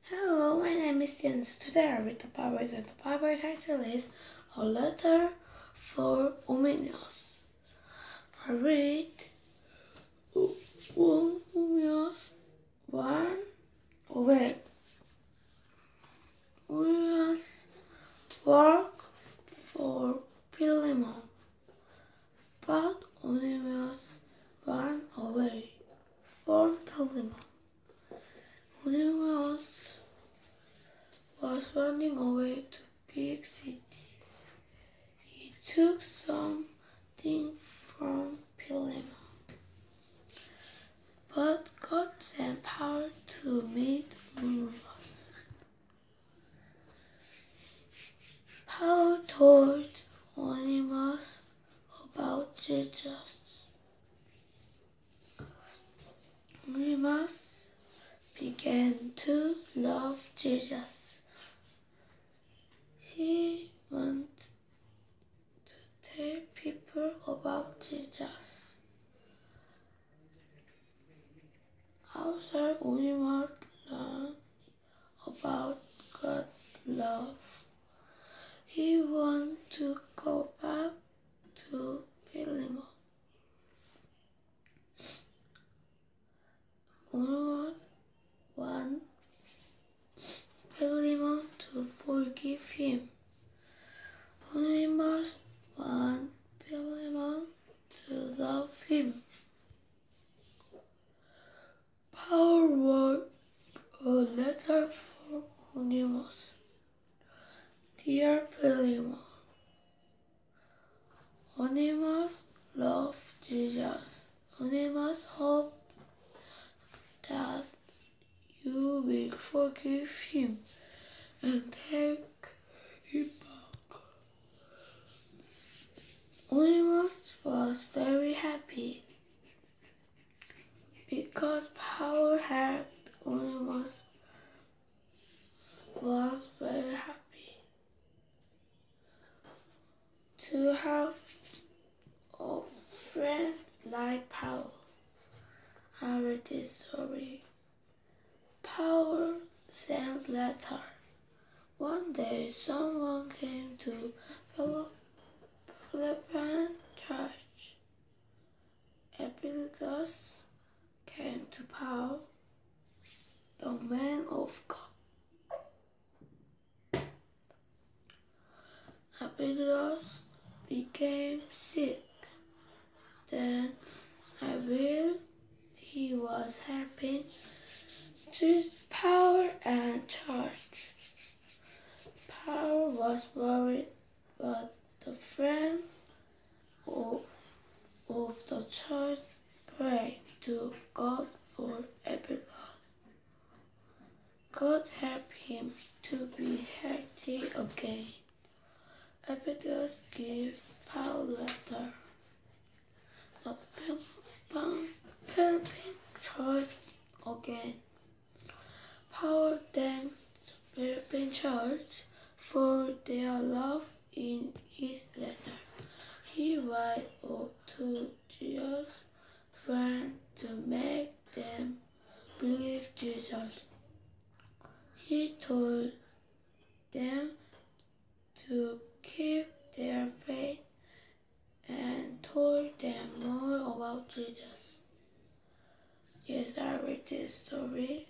Hello, my name is Jens. Today I read the Bible and the Bible title is A Letter for Ominios. I read Ominios 1 away. Ominios work for Philemon, but Ominios ran away from Philemon. Ominios was running away to big city. He took something from Philemon, but God sent power to meet Onesimus. Paul told Onesimus about Jesus. Onesimus began to love Jesus. He wanted to tell people about Jesus. After Onesimus learned about God's love, he wanted to go back to Philemon. Onesimus wanted Philemon to forgive him. Onesimus wanted Philemon to love him. Paul wrote a letter for Onesimus. Dear Philemon, Onesimus loved Jesus. Onesimus hoped that you will forgive him and take him back. Onesimus was very happy because Paul helped. Onesimus was very happy to have a friend like Paul. I read this story. Paul sent letter. One day someone came to Philippian church. Epaphroditus came to Paul, the man of God. Epaphroditus became sick. Then he was helping Paul and church. Paul was worried, but the friend of the church prayed to God for Epaphroditus. God helped him to be healthy again. Epaphroditus gave Paul a letter. The Philippian church again. Paul thanked the Philippian church for their love in his letter. He wrote to Jesus' friends to make them believe Jesus. He told them to keep their faith and told them more about Jesus. Yes, I read this story.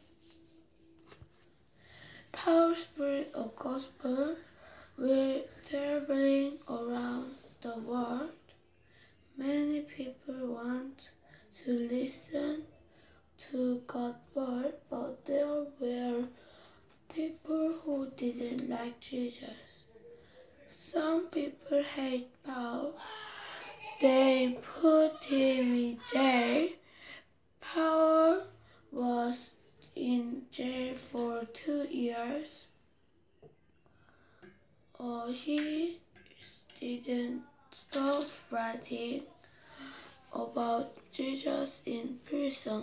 Paul spread a gospel while traveling around the world. Many people want to listen to God's word, but there were people who didn't like Jesus. Some people hate Paul. They put him in jail. Paul was in jail for 2 years. He didn't stop writing about Jesus in prison.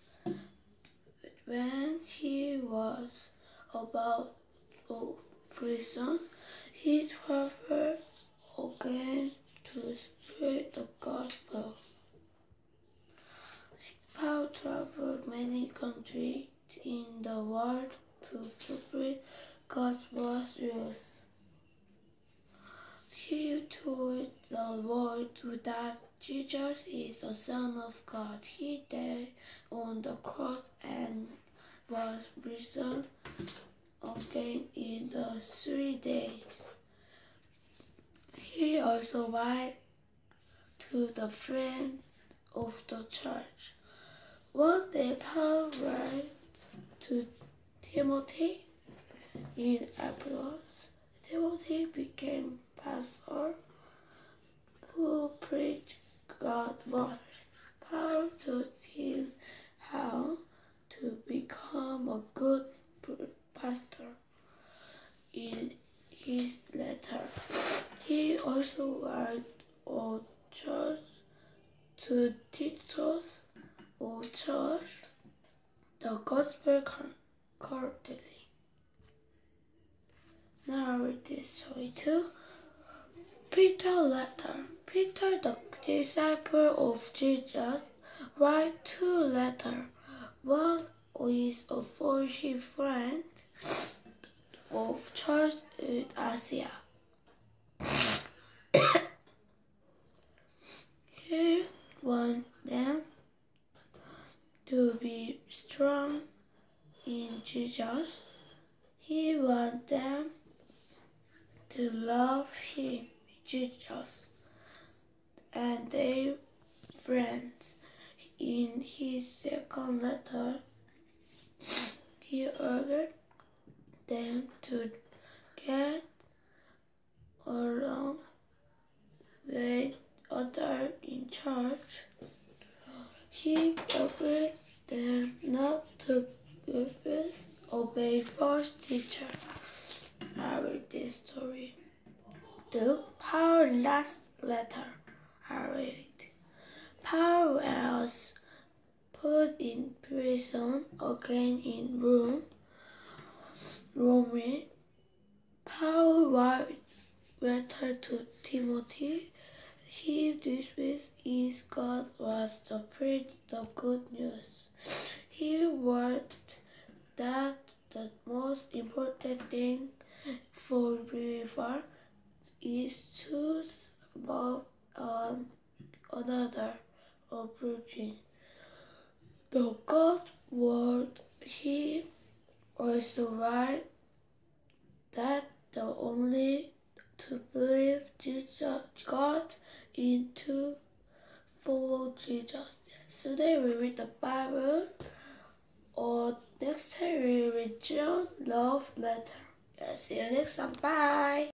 When he was about prison, he traveled again to spread the gospel. Paul traveled many countries in the world to fulfill God's words. He told the world that Jesus is the Son of God. He died on the cross and was risen again in the 3 days. He also wrote to the friends of the church. One day Paul wrote to Timothy in Ephesus. Timothy became pastor who preached God's word. Paul taught him how to become a good pastor in his letter. He also wrote a church to teach us or church the gospel correctly. Now read this story too. Peter letter. Peter, the disciple of Jesus, wrote 2 letters. One is a fellowship friend of church in Asia. He wants them to be strong in Jesus. He wants them to love him, Jesus, and their friends. In his second letter, he urged them to get along with others in church. He urged them not to obey false teachers. I read this story. The Paul's last letter. I read. Paul was put in prison again in Rome. Paul wrote letter to Timothy. He dismissed his God was to preach the good news. He wrote that the most important thing for believer is to love one another or preaching the God's word. He also wrote that the only to believe Jesus, God, in to follow Jesus. Today we read the Bible, or next time we read John love letter. See you next time. Bye.